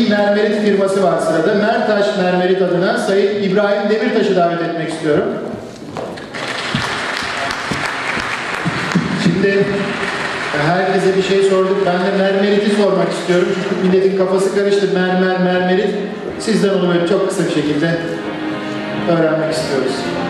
bir mermerit firması var sırada. Mertaş Mermerit adına Sayın İbrahim Demirtaş'ı davet etmek istiyorum. Şimdi herkese bir şey sorduk. Ben de mermeriti sormak istiyorum. Çünkü milletin kafası karıştı. Mermerit. Sizden onu böyle çok kısa bir şekilde öğrenmek istiyoruz.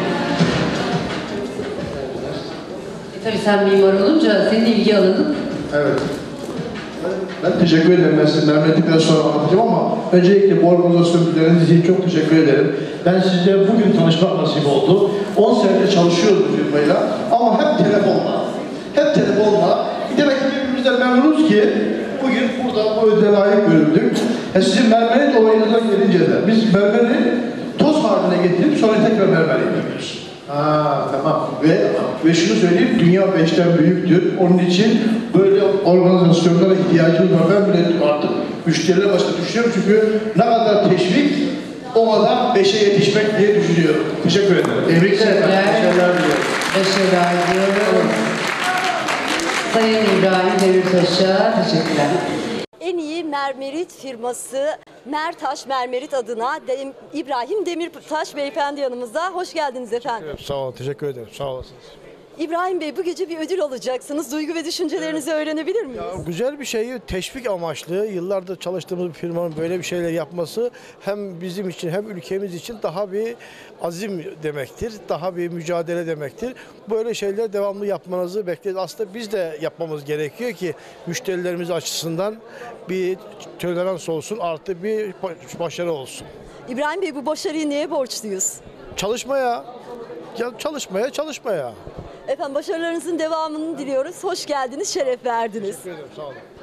Tabii sen mimar olunca senin ilgi alanın. Evet. Ben teşekkür ederim. Ben size mermeriti biraz sonra anlatacağım ama öncelikle bu organizasyon düzeniniz için çok teşekkür ederim. Ben sizle bugün tanışmak nasip oldu. 10 senedir çalışıyoruz bu firmayla ama hep telefonla. Hep telefonla. Demek ki birbirimizden memnunuz ki bugün burada bu ödüle layık görüldük. Sizin mermerit olayınıza gelince de biz mermeri toz haline getirip sonra tekrar mermer yapıyoruz. Tamam. Ve şunu söyleyeyim, dünya 5'ten büyüktür. Onun için böyle organizasyonlara ihtiyacımız var. Ben bile artık müşteriler başta düşünüyorum çünkü ne kadar teşvik, o kadar 5'e yetişmek diye düşünüyorum. Teşekkür ederim. Tebrikler efendim. Başarılar diliyorum. Başarılar diliyorum. Sayın İbrahim Demirtaş'a teşekkürler. En iyi mermerit firması Mertaş Mermerit adına İbrahim Demirtaş beyefendi yanımızda. Hoş geldiniz efendim. Evet, sağ olun, teşekkür ederim. Sağ olasınız. İbrahim Bey, bu gece bir ödül alacaksınız. Duygu ve düşüncelerinizi öğrenebilir miyiz? Ya, güzel bir şeyi teşvik amaçlı yıllardır çalıştığımız bir firmanın böyle bir şeyler yapması hem bizim için hem ülkemiz için daha bir azim demektir. Daha bir mücadele demektir. Böyle şeyler devamlı yapmanızı bekleriz. Aslında biz de yapmamız gerekiyor ki müşterilerimiz açısından bir tolerans olsun, artı bir başarı olsun. İbrahim Bey, bu başarıyı neye borçluyuz? Çalışmaya, çalışmaya. Efendim, başarılarınızın devamını diliyoruz. Hoş geldiniz, şeref verdiniz. Teşekkür ederim, sağ olun.